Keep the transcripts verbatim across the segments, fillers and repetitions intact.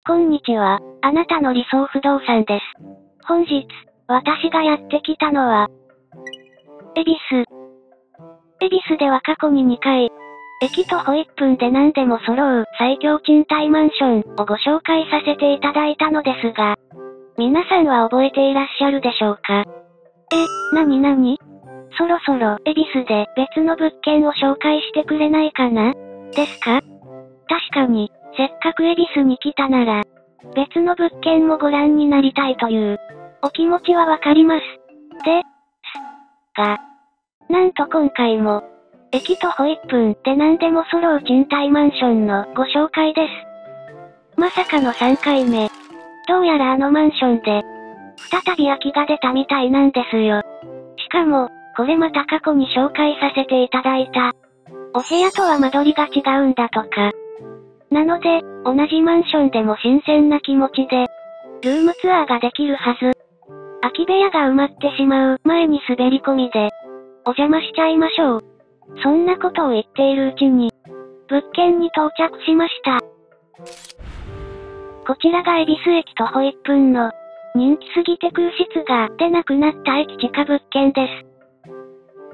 こんにちは、あなたの理想不動産です。本日、私がやってきたのは、恵比寿。恵比寿では過去ににかい、駅徒歩いっぷんで何でも揃う最強賃貸マンションをご紹介させていただいたのですが、皆さんは覚えていらっしゃるでしょうか？え、なになに？そろそろ恵比寿で別の物件を紹介してくれないかな？ですか？確かに、せっかく恵比寿に来たなら、別の物件もご覧になりたいという、お気持ちはわかります。で、す。が、なんと今回も、駅徒歩いっぷんで何でも揃う賃貸マンションのご紹介です。まさかのさんかいめ。どうやらあのマンションで、再び空きが出たみたいなんですよ。しかも、これまた過去に紹介させていただいた、お部屋とは間取りが違うんだとか。なので、同じマンションでも新鮮な気持ちで、ルームツアーができるはず。空き部屋が埋まってしまう前に滑り込みで、お邪魔しちゃいましょう。そんなことを言っているうちに、物件に到着しました。こちらが恵比寿駅徒歩いっぷんの、人気すぎて空室が出なくなった駅地下物件です。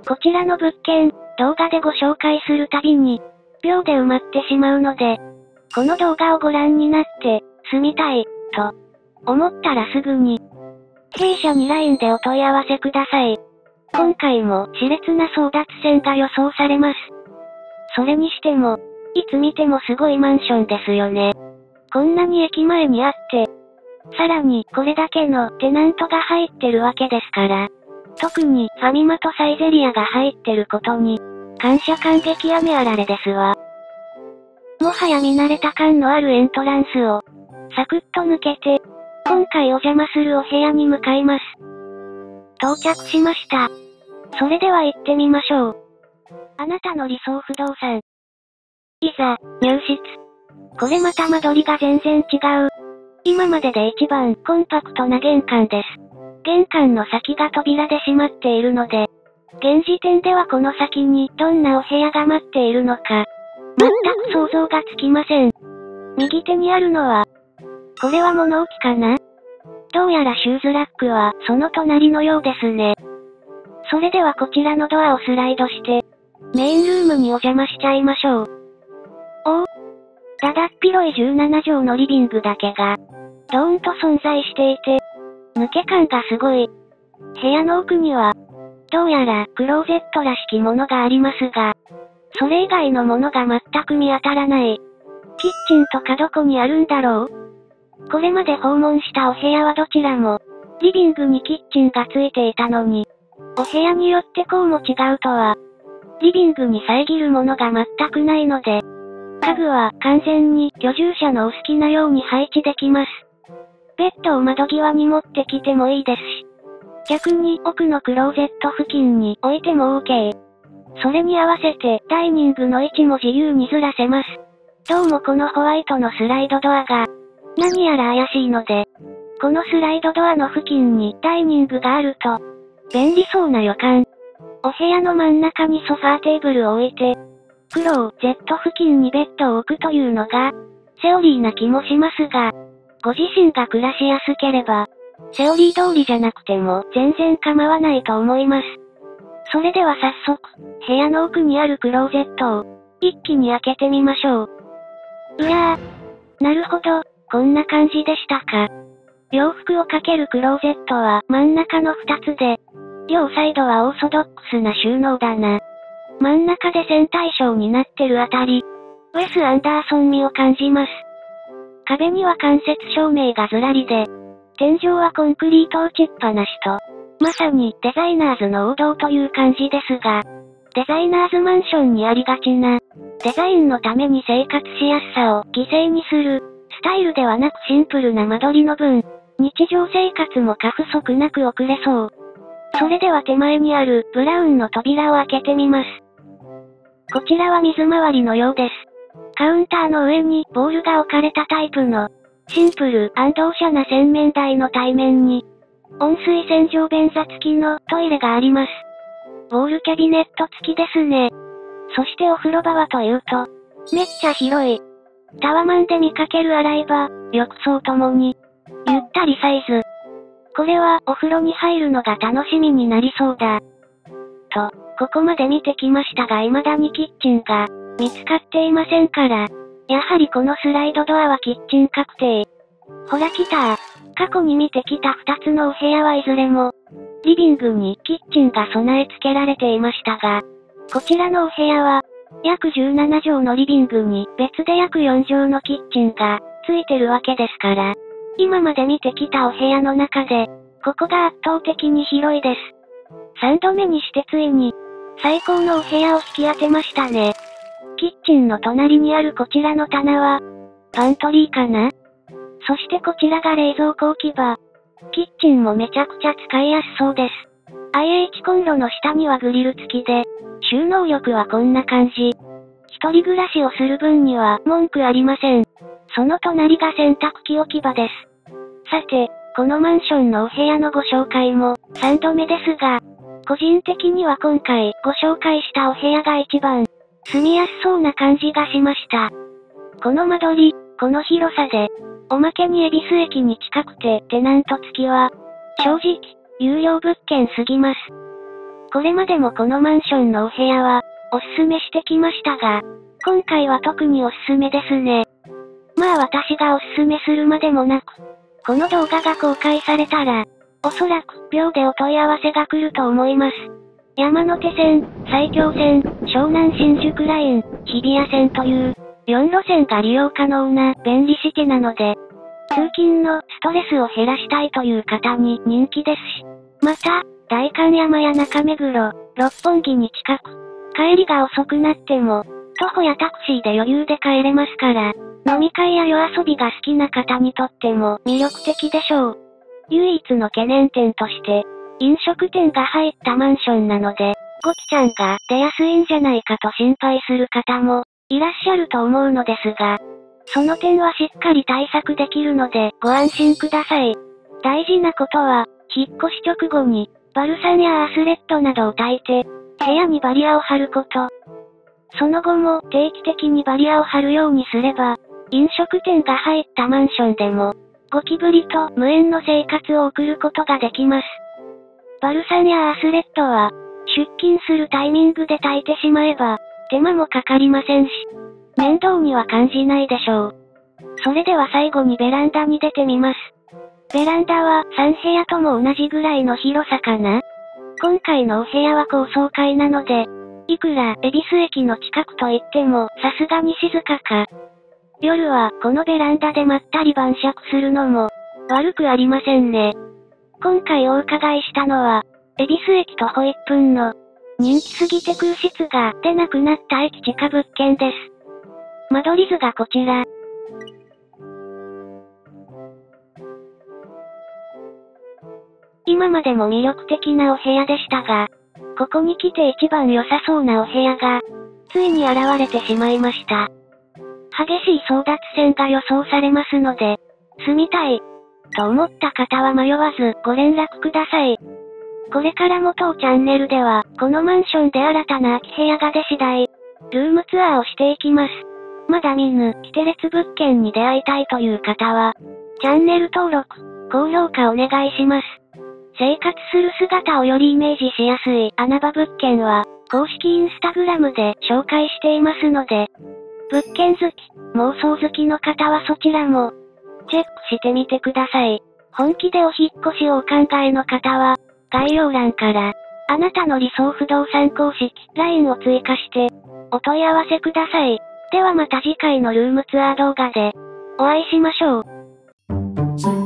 こちらの物件、動画でご紹介するたびに、秒で埋まってしまうので、この動画をご覧になって、住みたい、と、思ったらすぐに、弊社に ライン でお問い合わせください。今回も熾烈な争奪戦が予想されます。それにしても、いつ見てもすごいマンションですよね。こんなに駅前にあって、さらにこれだけのテナントが入ってるわけですから、特にファミマとサイゼリアが入ってることに、感謝感激やめあられですわ。もはや見慣れた感のあるエントランスを、サクッと抜けて、今回お邪魔するお部屋に向かいます。到着しました。それでは行ってみましょう。あなたの理想不動産。いざ、入室。これまた間取りが全然違う。今までで一番コンパクトな玄関です。玄関の先が扉で閉まっているので、現時点ではこの先にどんなお部屋が待っているのか、全く想像がつきません。右手にあるのは、これは物置かな？どうやらシューズラックはその隣のようですね。それではこちらのドアをスライドして、メインルームにお邪魔しちゃいましょう。おお。だだっ広いじゅうななじょうのリビングだけが、ドーンと存在していて、抜け感がすごい。部屋の奥には、どうやらクローゼットらしきものがありますが、それ以外のものが全く見当たらない。キッチンとかどこにあるんだろう？これまで訪問したお部屋はどちらも、リビングにキッチンがついていたのに、お部屋によってこうも違うとは、リビングに遮るものが全くないので、家具は完全に居住者のお好きなように配置できます。ベッドを窓際に持ってきてもいいですし、逆に奥のクローゼット付近に置いても OK。それに合わせてダイニングの位置も自由にずらせます。どうもこのホワイトのスライドドアが、何やら怪しいので、このスライドドアの付近にダイニングがあると、便利そうな予感。お部屋の真ん中にソファーテーブルを置いて、クローゼット付近にベッドを置くというのが、セオリーな気もしますが、ご自身が暮らしやすければ、セオリー通りじゃなくても全然構わないと思います。それでは早速、部屋の奥にあるクローゼットを、一気に開けてみましょう。うやー。なるほど、こんな感じでしたか。洋服をかけるクローゼットは真ん中の二つで、両サイドはオーソドックスな収納だな。真ん中で線対称になってるあたり、ウェス・アンダーソン味を感じます。壁には間接照明がずらりで、天井はコンクリート打ちっぱなしと、まさにデザイナーズの王道という感じですが、デザイナーズマンションにありがちな、デザインのために生活しやすさを犠牲にする、スタイルではなくシンプルな間取りの分、日常生活も過不足なく送れそう。それでは手前にあるブラウンの扉を開けてみます。こちらは水回りのようです。カウンターの上にボールが置かれたタイプの、シンプル&おしゃな洗面台の対面に、温水洗浄便座付きのトイレがあります。ウォールキャビネット付きですね。そしてお風呂場はというと、めっちゃ広い。 タワマンで見かける洗い場、浴槽ともに、ゆったりサイズ。これはお風呂に入るのが楽しみになりそうだ。と、ここまで見てきましたが未だにキッチンが見つかっていませんから、やはりこのスライドドアはキッチン確定。ほら来た。過去に見てきたふたつのお部屋はいずれも、リビングにキッチンが備え付けられていましたが、こちらのお部屋は、約じゅうななじょうのリビングに別で約よんじょうのキッチンがついてるわけですから、今まで見てきたお部屋の中で、ここが圧倒的に広いです。さんどめにしてついに、最高のお部屋を引き当てましたね。キッチンの隣にあるこちらの棚は、パントリーかな？そしてこちらが冷蔵庫置き場。キッチンもめちゃくちゃ使いやすそうです。アイエイチ コンロの下にはグリル付きで、収納力はこんな感じ。一人暮らしをする分には文句ありません。その隣が洗濯機置き場です。さて、このマンションのお部屋のご紹介もさんどめですが、個人的には今回ご紹介したお部屋が一番住みやすそうな感じがしました。この間取り、この広さで、おまけに恵比寿駅に近くてテナント付きは、正直、有料物件すぎます。これまでもこのマンションのお部屋は、おすすめしてきましたが、今回は特におすすめですね。まあ私がおすすめするまでもなく、この動画が公開されたら、おそらく秒でお問い合わせが来ると思います。山手線、埼京線、湘南新宿ライン、日比谷線という、よんろせんが利用可能な便利シティなので、通勤のストレスを減らしたいという方に人気ですし、また、代官山や中目黒、六本木に近く、帰りが遅くなっても、徒歩やタクシーで余裕で帰れますから、飲み会や夜遊びが好きな方にとっても魅力的でしょう。唯一の懸念点として、飲食店が入ったマンションなので、ゴキちゃんが出やすいんじゃないかと心配する方もいらっしゃると思うのですが、その点はしっかり対策できるのでご安心ください。大事なことは、引っ越し直後に、バルサンやアースレットなどを焚いて、部屋にバリアを張ること。その後も定期的にバリアを張るようにすれば、飲食店が入ったマンションでも、ゴキブリと無縁の生活を送ることができます。バルサンやアースレットは、出勤するタイミングで焚いてしまえば、手間もかかりませんし、面倒には感じないでしょう。それでは最後にベランダに出てみます。ベランダはさんへやとも同じぐらいの広さかな？今回のお部屋は高層階なので、いくら恵比寿駅の近くといってもさすがに静かか。夜はこのベランダでまったり晩酌するのも悪くありませんね。今回お伺いしたのは、恵比寿駅徒歩いっぷんの人気すぎて空室が出なくなった駅地下物件です。間取り図がこちら。今までも魅力的なお部屋でしたが、ここに来て一番良さそうなお部屋が、ついに現れてしまいました。激しい争奪戦が予想されますので、住みたい、と思った方は迷わずご連絡ください。これからも当チャンネルでは、このマンションで新たな空き部屋が出次第、ルームツアーをしていきます。まだ見ぬ、キテレツ物件に出会いたいという方は、チャンネル登録、高評価お願いします。生活する姿をよりイメージしやすい穴場物件は、公式インスタグラムで紹介していますので、物件好き、妄想好きの方はそちらも、チェックしてみてください。本気でお引っ越しをお考えの方は、概要欄から、あなたの理想不動産公式 ライン を追加して、お問い合わせください。ではまた次回のルームツアー動画で、お会いしましょう。